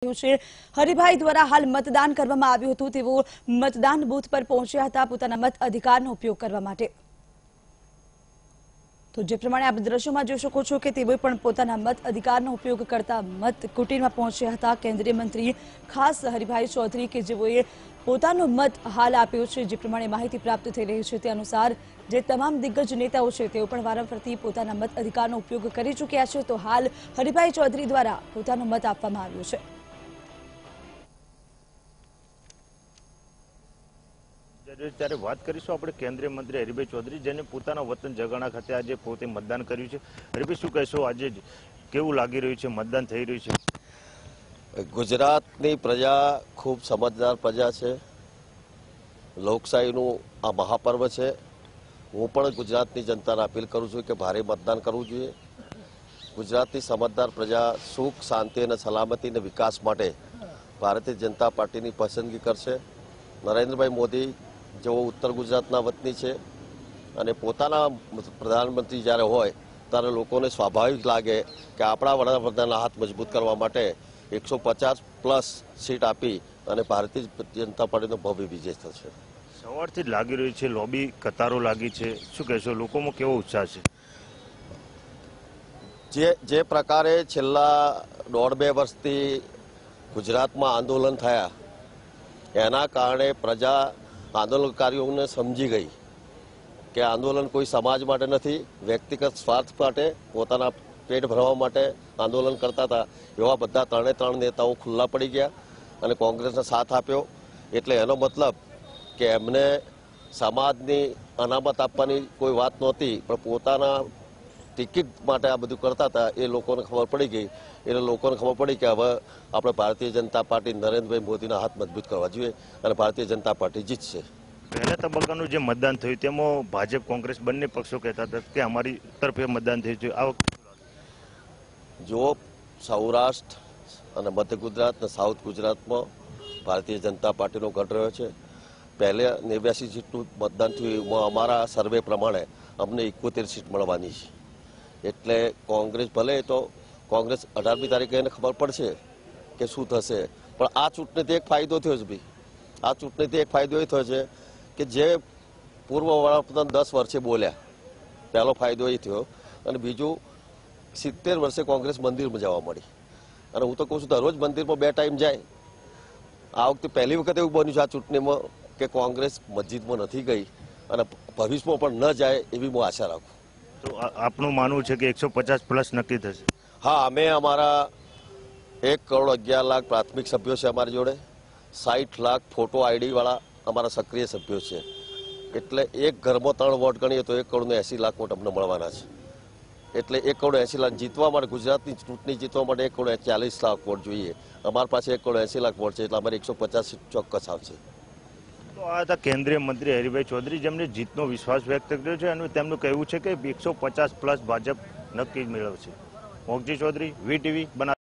हरिभाई द्वारा हाल मतदान करवामां आव्युं हतुं। तेओ मतदान बूथ पर पहोंच्या हता पोताना मत अधिकारनो उपयोग करवा माटे। तो जे प्रमाणे आप दृश्यों जोई शको छो के तेओ पण पोताना मत अधिकारनो उपयोग करता मत कुटीरमां पहोंच्या हता। केंद्रीय मंत्री खास हरिभाई चौधरी के जेओए पोतानो मत हाल आप्यो छे। जे प्रमाणे माहिती प्राप्त थई रही छे ते अनुसार जे तमाम दिग्गज नेताओ छे तेओ पण वारंवारथी पोताना मत अधिकारनो उपयोग करी चूक्या छे। तो हाल हरिभाई चौधरी द्वारा पोतानो मत आपवामां आव्यो छे। ત્યારે વાત કરીશું આપણે કેન્દ્રીય મંત્રી હરિભાઈ ચૌધરી જેને પોતાના વતન જગાણા ખાતે આજે પોતે મતદાન કર્યું છે। હરિભાઈ શું કહેશો, આજે કેવું લાગી રહ્યું છે, મતદાન થઈ રહ્યું છે? ગુજરાતની પ્રજા ખૂબ સમજદાર પ્રજા છે। લોકશાહીનું આ મહાપર્વ છે। હું પણ ગુજરાતની જનતાને અપીલ કરું છું કે ભારે મતદાન કરવું જોઈએ। ગુજરાતની સમજદાર પ્રજા સુખ, શાંતિ અને સલામતી અને વિકાસ માટે ભારતીય જનતા પાર્ટીની પસંદગી કરશે। નરેન્દ્રભાઈ મોદી જેઓ ઉત્તર ગુજરાતના વતની છે અને પોતાના પ્રધાનમંત્રી જ્યારે હોય ત્યારે લોકોને સ્વાભાવિક લાગે કે આપણા વડાપ્રધાનના હાથ મજબૂત કરવા માટે 150+ સીટ આપી અને ભારતીય જનતા પાર્ટીનો ભવ્ય વિજય થશે। સવારથી જ લાગી રહ્યું છે, લોબી કતારો લાગી છે, શું કહેશો, લોકોમાં કેવો ઉત્સાહ છે? જે પ્રકારે છેલ્લા 1.5-2 વર્ષથી ગુજરાતમાં આંદોલન થયા એના કારણે પ્રજા આંદોલનકારીઓને સમજી ગઈ કે આંદોલન કોઈ સમાજ માટે નથી, વ્યક્તિગત સ્વાર્થ માટે, પોતાના પેટ ભરવા માટે આંદોલન કરતા હતા। એવા બધા 3 નેતાઓ ખુલ્લા પડી ગયા અને કોંગ્રેસને સાથ આપ્યો। એટલે એનો મતલબ કે એમને સમાજની અનામત આપવાની કોઈ વાત નહોતી, પણ પોતાના ટિકિટ માટે આ બધું કરતા હતા। એ લોકોને ખબર પડી ગઈ। એટલે લોકોને ખબર પડી કે હવે આપણે ભારતીય જનતા પાર્ટી નરેન્દ્રભાઈ મોદીના હાથ મજબૂત કરવા જોઈએ અને ભારતીય જનતા પાર્ટી જીતશે। પહેલા તબક્કાનું જે મતદાન થયું તેમાં ભાજપ કોંગ્રેસ બંને પક્ષો કહેતા હતા કે અમારી તરફે મતદાન થયું છે। આ વખતે જો સૌરાષ્ટ્ર અને મધ્ય ગુજરાત અને સાઉથ ગુજરાતમાં ભારતીય જનતા પાર્ટીનો ગઢ રહ્યો છે। પહેલે 89 સીટનું મતદાન થયું, એમાં અમારા સર્વે પ્રમાણે અમને 71 સીટ મળવાની છે। એટલે કોંગ્રેસ ભલે તો કોંગ્રેસ 18મી તારીખે એને ખબર પડશે કે શું થશે, પણ આ ચૂંટણીથી એક ફાયદો થયો છે ભાઈ। આ ચૂંટણીથી એક ફાયદો એ થયો છે કે જે પૂર્વ વડાપ્રધાન 10 વર્ષે બોલ્યા, પહેલો ફાયદો એ થયો। અને બીજું 70 વર્ષે કોંગ્રેસ મંદિરમાં જવા મળી। અને હું તો કહું છું દરરોજ મંદિરમાં 2 ટાઈમ જાય। આ વખતે પહેલી વખત એવું બન્યું છે આ ચૂંટણીમાં કે કોંગ્રેસ મસ્જિદમાં નથી ગઈ અને ભવિષ્યમાં પણ ન જાય એવી હું આશા રાખું। તો આપનું માનવું છે કે 150+ નક્કી થશે? હા, અમે અમારા 1,11,00,000 પ્રાથમિક સભ્યો છે અમારી જોડે, 60 લાખ ફોટો આઈડી વાળા અમારા સક્રિય સભ્યો છે। એટલે એક ઘરમાં 3 વોટ ગણીએ તો 1,80,00,000 વોટ અમને મળવાના છે। એટલે 1,80,00,000 જીતવા માટે, ગુજરાતની ચૂંટણી જીતવા માટે 1,40,00,000 વોટ જોઈએ। અમારી પાસે 1,80,00,000 વોટ છે, એટલે અમારે 150 સીટ ચોક્કસ આવશે। તો આ હતા કેન્દ્રીય મંત્રી હરિભાઈ ચૌધરી જેમને જીતનો વિશ્વાસ વ્યક્ત કર્યો છે અને તેમનું કહેવું છે કે 150+ ભાજપ નક્કી મેળવશે। મોગજી ચૌધરી, VTV, બનાસકાંઠા।